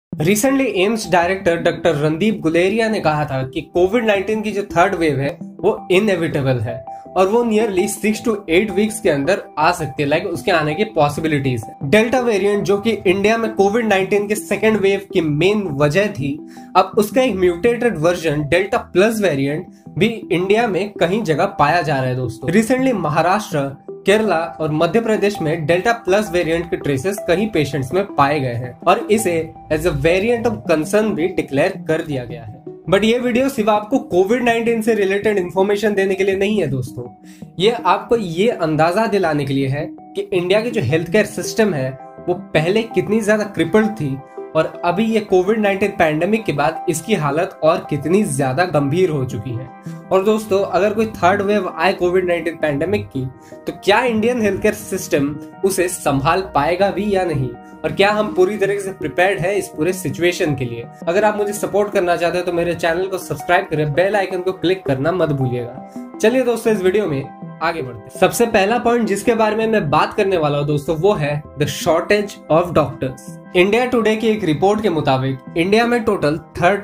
Recently AIIMS director doctor Randeep Guleria ने कहा था कि कोविड-19 की जो थर्ड वेव है वो इनएविटेबल है और वो नियरली 6 to 8 वीक्स के अंदर आ सकती है। उसके आने की पॉसिबिलिटीज है। डेल्टा वेरिएंट जो कि इंडिया में कोविड-19 के सेकेंड वेव की मेन वजह थी, अब उसका एक mutated version delta plus variant भी इंडिया में कहीं जगह पाया जा रहा है। दोस्तों, रिसेंटली महाराष्ट्र, केरला और मध्य प्रदेश में डेल्टा प्लस वेरिएंट के ट्रेसेस कई पेशेंट्स में पाए गए हैं और इसे as a variant of concern भी डिक्लेयर कर दिया गया है। बट ये वीडियो सिर्फ आपको कोविड-19 से रिलेटेड इंफॉर्मेशन देने के लिए नहीं है दोस्तों, ये आपको ये अंदाजा दिलाने के लिए है कि इंडिया की जो हेल्थ केयर सिस्टम है वो पहले कितनी ज्यादा क्रिपल्ड थी और अभी ये कोविड-19 पैंडेमिक के बाद इसकी हालत और कितनी ज्यादा गंभीर हो चुकी है। और दोस्तों, अगर कोई थर्ड वेव आए कोविड-19 पैंडेमिक की, तो क्या इंडियन हेल्थ केयर सिस्टम उसे संभाल पाएगा भी या नहीं, और क्या हम पूरी तरीके से प्रिपेयर्ड है इस पूरे सिचुएशन के लिए। अगर आप मुझे सपोर्ट करना चाहते हो तो मेरे चैनल को सब्सक्राइब करें, बेल आइकन को क्लिक करना मत भूलिएगा। चलिए दोस्तों, इस वीडियो में आगे बढ़ते हैं। सबसे पहला पॉइंट जिसके बारे में मैं बात करने वाला हूँ दोस्तों, वो है the shortage of doctors. India Today की एक रिपोर्ट के मुताबिक इंडिया में टोटल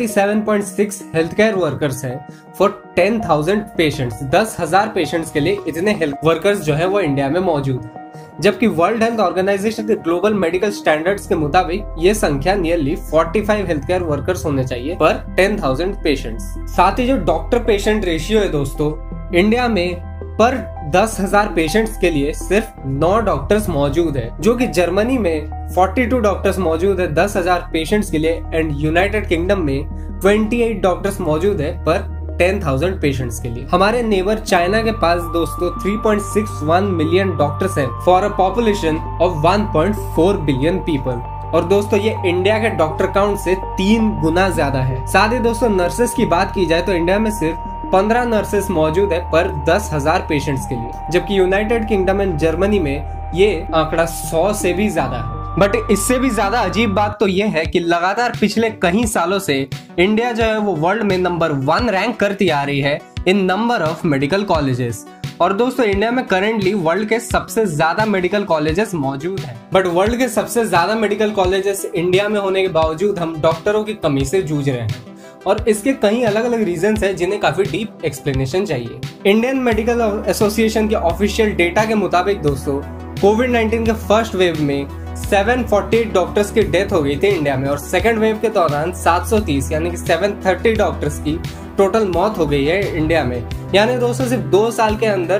37.6 हेल्थ केयर वर्कर्स हैं फॉर 10,000 पेशेंट्स। 10,000 पेशेंट्स के लिए इतने हेल्थ वर्कर्स जो है वो इंडिया में मौजूद है, जबकि वर्ल्ड हेल्थ ऑर्गेनाइजेशन के ग्लोबल मेडिकल स्टैंडर्ड्स के मुताबिक ये संख्या नियरली 45 हेल्थ केयर वर्कर्स होने चाहिए पर 10,000 पेशेंट्स। साथ ही जो डॉक्टर पेशेंट रेशियो है दोस्तों, इंडिया में पर 10,000 पेशेंट्स के लिए सिर्फ 9 डॉक्टर्स मौजूद है, जो कि जर्मनी में 42 डॉक्टर्स मौजूद है 10,000 पेशेंट्स के लिए एंड यूनाइटेड किंगडम में 28 डॉक्टर्स मौजूद है पर 10,000 पेशेंट्स के लिए। हमारे नेबर चाइना के पास दोस्तों 3.61 मिलियन डॉक्टर्स हैं for a population of 1.4 billion people. और दोस्तों, ये इंडिया के डॉक्टर काउंट से 3 गुना ज्यादा है। साथ ही दोस्तों, नर्सेस की बात की जाए तो इंडिया में सिर्फ 15 नर्सेस मौजूद है पर 10,000 पेशेंट्स के लिए, जबकि यूनाइटेड किंगडम एंड जर्मनी में ये आंकड़ा 100 से भी ज्यादा है। बट इससे भी ज्यादा अजीब बात तो ये है कि लगातार पिछले कई सालों से इंडिया जो है वो वर्ल्ड में नंबर 1 रैंक करती आ रही है in number of medical colleges. और दोस्तों, इंडिया में करेंटली वर्ल्ड के सबसे ज्यादा मेडिकल कॉलेजेस मौजूद हैं। बट वर्ल्ड के सबसे ज्यादा मेडिकल कॉलेजेस इंडिया में होने के बावजूद हम डॉक्टरों की कमी से जूझ रहे हैं और इसके कई अलग अलग रीजंस हैं जिन्हें काफी डीप एक्सप्लेनेशन चाहिए। इंडियन मेडिकल एसोसिएशन के ऑफिशियल डेटा के मुताबिक दोस्तों, कोविड-19 के फर्स्ट वेव में 748 डॉक्टर्स की डेथ हो गई थी इंडिया में और सेकेंड वेव के दौरान 730 यानी कि 730 डॉक्टर्स की टोटल मौत हो गई है इंडिया में। यानी दोस्तों, सिर्फ 2 साल के अंदर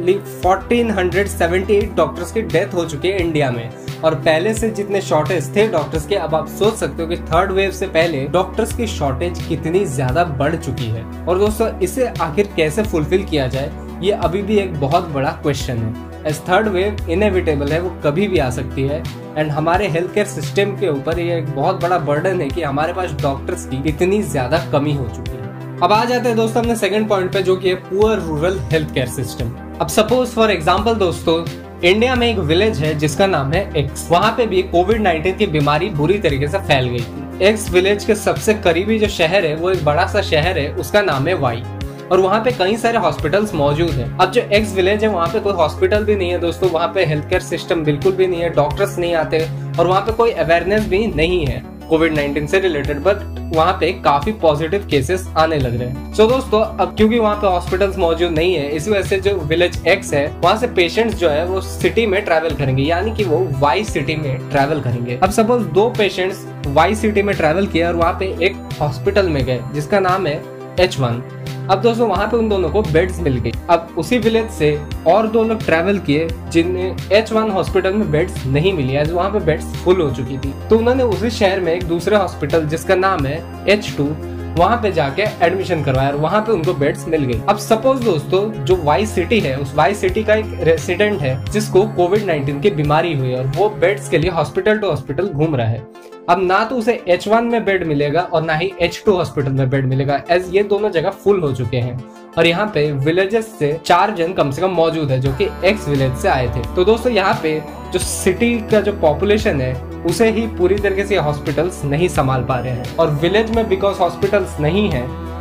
1478 डॉक्टर्स की डेथ हो चुकी है इंडिया में। और पहले से जितने शॉर्टेज थे डॉक्टर्स के, अब आप सोच सकते हो कि थर्ड वेव से पहले डॉक्टर्स की शॉर्टेज कितनी ज्यादा बढ़ चुकी है। और दोस्तों, इसे आखिर कैसे फुलफिल किया जाए, ये अभी भी एक बहुत बड़ा क्वेश्चन है। एज थर्ड वेव इनएविटेबल है, वो कभी भी आ सकती है एंड हमारे हेल्थ केयर सिस्टम के ऊपर ये एक बहुत बड़ा बर्डन है कि हमारे पास डॉक्टर्स की इतनी ज्यादा कमी हो चुकी है। अब आ जाते हैं दोस्तों अपने सेकंड पॉइंट पे, जो कि है poor rural health care system. अब सपोज फॉर एग्जांपल दोस्तों, इंडिया में एक विलेज है जिसका नाम है एक्स। वहाँ पे भी कोविड-19 की बीमारी बुरी तरीके से फैल गई थी। एक्स विलेज के सबसे करीबी जो शहर है वो एक बड़ा सा शहर है, उसका नाम है वाई, और वहाँ पे कई सारे हॉस्पिटल्स मौजूद हैं। अब जो एक्स विलेज है वहाँ पे कोई हॉस्पिटल भी नहीं है दोस्तों, वहाँ पे हेल्थ केयर सिस्टम बिल्कुल भी नहीं है, डॉक्टर्स नहीं आते और वहाँ पे कोई अवेयरनेस भी नहीं है कोविड-19 से रिलेटेड। बट वहाँ पे काफी पॉजिटिव केसेस आने लग रहे हैं। सो दोस्तों, अब क्योंकि वहाँ पे हॉस्पिटल्स मौजूद नहीं है, इस वजह से जो विलेज एक्स है वहाँ से पेशेंट्स जो है वो सिटी में ट्रैवल करेंगे, यानी कि वो वाई सिटी में ट्रैवल करेंगे। अब सपोज 2 पेशेंट्स वाई सिटी में ट्रैवल किया और वहाँ पे एक हॉस्पिटल में गए जिसका नाम है H1। अब दोस्तों, वहाँ पे उन दोनों को बेड्स मिल गई। अब उसी विलेज से और 2 लोग ट्रैवल किए जिन्हें H1 हॉस्पिटल में बेड्स नहीं मिली, एज वहाँ पे बेड्स फुल हो चुकी थी। तो उन्होंने उसी शहर में एक दूसरे हॉस्पिटल जिसका नाम है H2 वहाँ पे जाके एडमिशन करवाया और वहाँ पे उनको बेड्स मिल गई। अब सपोज दोस्तों, जो वाई सिटी है उस वाई सिटी का एक रेसिडेंट है जिसको कोविड-19 की बीमारी हुई और वो बेड्स के लिए हॉस्पिटल टू हॉस्पिटल घूम रहा है। अब ना तो उसे H1 में बेड मिलेगा और ना ही H2 हॉस्पिटल में बेड मिलेगा, एज ये दोनों जगह फुल हो चुके हैं। और यहाँ पे विलेजेस से 4 जन कम से कम मौजूद है जो कि एक्स विलेज से आए थे। तो दोस्तों, यहाँ पे जो सिटी का जो पॉपुलेशन है उसे ही पूरी तरीके से हॉस्पिटल्स नहीं संभाल पा रहे हैं और विलेज में बिकॉज हॉस्पिटल्स नहीं है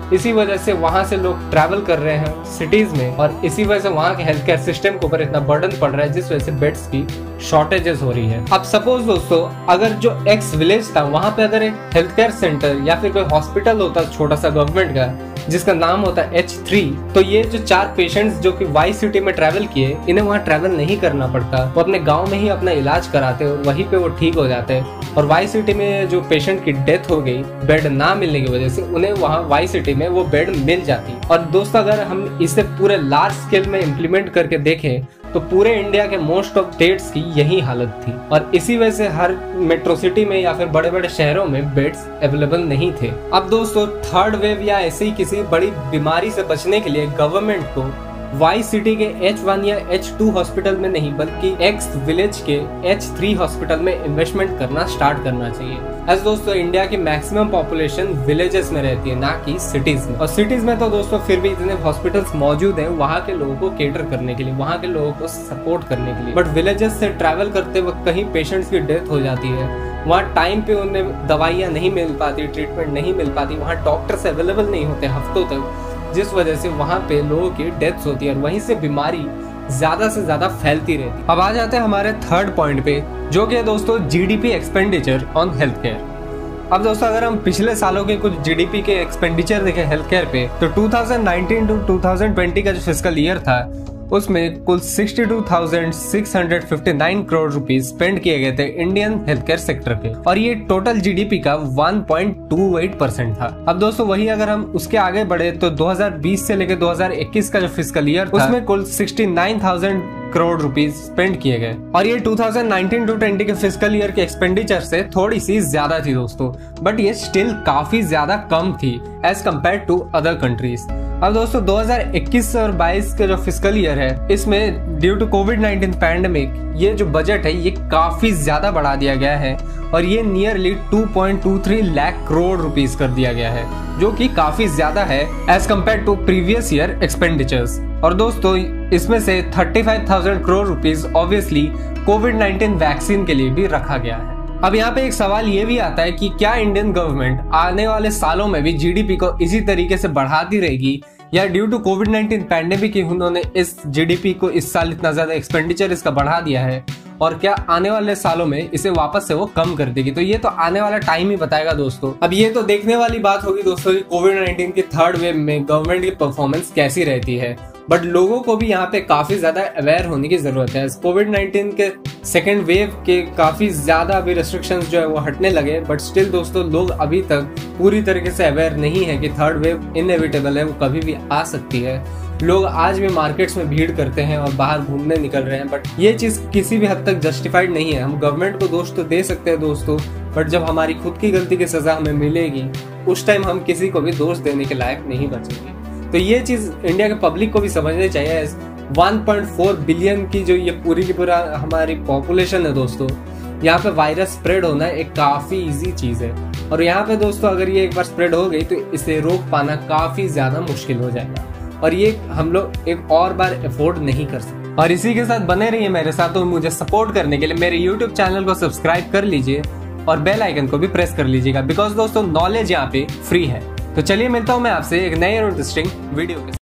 इसी वजह से वहां से लोग ट्रैवल कर रहे हैं सिटीज में, और इसी वजह से वहां के हेल्थ केयर सिस्टम के ऊपर इतना बर्डन पड़ रहा है, जिस वजह से बेड्स की शॉर्टेजेस हो रही है। अब सपोज दोस्तों अगर जो एक्स विलेज था वहां पे अगर एक हेल्थ केयर सेंटर या फिर कोई हॉस्पिटल होता छोटा सा गवर्नमेंट का जिसका नाम होता है H3, तो ये जो 4 पेशेंट्स जो कि वाई सिटी में ट्रैवल किए, इन्हें वहाँ ट्रैवल नहीं करना पड़ता, वो अपने गांव में ही अपना इलाज कराते और वहीं पे वो ठीक हो जाते। और वाई सिटी में जो पेशेंट की डेथ हो गई बेड ना मिलने की वजह से, उन्हें वहाँ वाई सिटी में वो बेड मिल जाती। और दोस्तों अगर हम इसे पूरे लार्ज स्केल में इम्प्लीमेंट करके देखें तो पूरे इंडिया के मोस्ट ऑफ स्टेट्स की यही हालत थी, और इसी वजह से हर मेट्रो सिटी में या फिर बड़े बड़े शहरों में बेड्स अवेलेबल नहीं थे। अब दोस्तों थर्ड वेव या ऐसे ही किसी बड़ी बीमारी से बचने के लिए गवर्नमेंट को वाई सिटी के H1 या H2 हॉस्पिटल में नहीं बल्कि एक्स विलेज के H3 हॉस्पिटल में इन्वेस्टमेंट करना स्टार्ट करना चाहिए। ऐसे दोस्तों इंडिया की मैक्सिमम पॉपुलेशन विलेजेस में रहती है, ना कि सिटीज में। और सिटीज में तो दोस्तों फिर भी इतने हॉस्पिटल्स मौजूद हैं वहाँ के लोगों को केटर करने के लिए, वहाँ के लोगों को सपोर्ट करने के लिए। बट विलेजेस से ट्रैवल करते वक्त कहीं पेशेंट्स की डेथ हो जाती है, वहाँ टाइम पे उन्हें दवाइयाँ नहीं मिल पाती, ट्रीटमेंट नहीं मिल पाती, वहाँ डॉक्टर्स अवेलेबल नहीं होते हफ्तों तक, जिस वजह से वहाँ पे लोगों की डेथ्स होती है और वहीं से बीमारी ज्यादा से ज्यादा फैलती रहती है। अब आ जाते हैं हमारे थर्ड पॉइंट पे, जो कि है दोस्तों GDP expenditure on health care. अब दोस्तों अगर हम पिछले सालों के कुछ जीडीपी के एक्सपेंडिचर देखें हेल्थ केयर पे, तो 2019 टू 2020 का जो फिस्कल ईयर था उसमें कुल 62,659 करोड़ रुपीस स्पेंड किए गए थे इंडियन हेल्थ केयर सेक्टर पे, और ये टोटल जीडीपी का 1.28% था। अब दोस्तों वही अगर हम उसके आगे बढ़े तो 2020 से लेकर 2021 का जो फिस्कल ईयर था उसमें कुल 69,000 करोड़ रुपीस स्पेंड किए गए, और ये 2019 टू 20 के फिस्कल ईयर के एक्सपेंडिचर से थोड़ी सी ज्यादा थी दोस्तों, बट ये स्टिल काफी ज्यादा कम थी as compared to other countries. अब दोस्तों 2021 और 22 का जो फिस्कल ईयर है इसमें ड्यू टू कोविड-19 पैंडेमिक ये जो बजट है ये काफी ज्यादा बढ़ा दिया गया है, और ये नियरली 2.23 लाख करोड़ रुपीस कर दिया गया है, जो कि काफी ज्यादा है as compared to previous year expenditures. और दोस्तों इसमें से 35,000 करोड़ रुपीस ऑब्वियसली कोविड-19 वैक्सीन के लिए भी रखा गया है। अब यहाँ पे एक सवाल ये भी आता है कि क्या इंडियन गवर्नमेंट आने वाले सालों में भी जीडीपी को इसी तरीके से बढ़ाती रहेगी, या ड्यू टू कोविड-19 पैंडेमिक ही उन्होंने इस जीडीपी को इस साल इतना ज्यादा एक्सपेंडिचर इसका बढ़ा दिया है, और क्या आने वाले सालों में इसे वापस से वो कम कर देगी? तो ये तो आने वाला टाइम ही बताएगा दोस्तों। अब ये तो देखने वाली बात होगी दोस्तों कि कोविड-19 की थर्ड वेव में गवर्नमेंट की परफॉर्मेंस कैसी रहती है, बट लोगों को भी यहाँ पे काफी ज्यादा अवेयर होने की जरूरत है। कोविड-19 के सेकेंड वेव के काफी ज्यादा अभी रेस्ट्रिक्शंस जो है वो हटने लगे, बट स्टिल दोस्तों लोग अभी तक पूरी तरीके से अवेयर नहीं है कि थर्ड वेव इनएविटेबल है, वो कभी भी आ सकती है। लोग आज भी मार्केट्स में भीड़ करते हैं और बाहर घूमने निकल रहे हैं, बट ये चीज किसी भी हद तक जस्टिफाइड नहीं है। हम गवर्नमेंट को दोष तो दे सकते हैं दोस्तों, बट जब हमारी खुद की गलती की सजा हमें मिलेगी उस टाइम हम किसी को भी दोष देने के लायक नहीं बचेंगे। तो ये चीज इंडिया के पब्लिक को भी समझनी चाहिए। 1.4 बिलियन की जो ये पूरी की पूरा हमारी पॉपुलेशन है दोस्तों, यहाँ पे वायरस स्प्रेड होना एक काफी इजी चीज है, और यहाँ पे दोस्तों अगर ये एक बार स्प्रेड हो गई तो इसे रोक पाना काफी ज्यादा मुश्किल हो जाएगा, और ये हम लोग एक और बार अफोर्ड नहीं कर सकते। और इसी के साथ बने रहिए मेरे साथ, तो मुझे सपोर्ट करने के लिए मेरे YouTube चैनल को सब्सक्राइब कर लीजिए और बेल आइकन को भी प्रेस कर लीजिएगा, बिकॉज दोस्तों नॉलेज यहाँ पे फ्री है। तो चलिए मिलता हूँ मैं आपसे एक नए और इंटरेस्टिंग वीडियो के साथ।